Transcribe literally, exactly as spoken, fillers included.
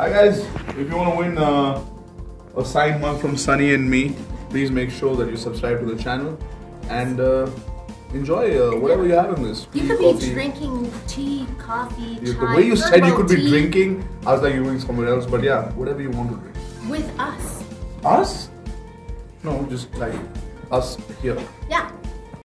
Hi guys, if you want to win uh, a signed mug from Sunny and me, please make sure that you subscribe to the channel and uh, enjoy uh, whatever you have in this. You tea, could coffee. be drinking tea, coffee, Yeah, chai, the way you said you could be tea drinking, I was like you're doing somewhere else, but yeah, whatever you want to drink. with us. Us? No, just like us here. Yeah.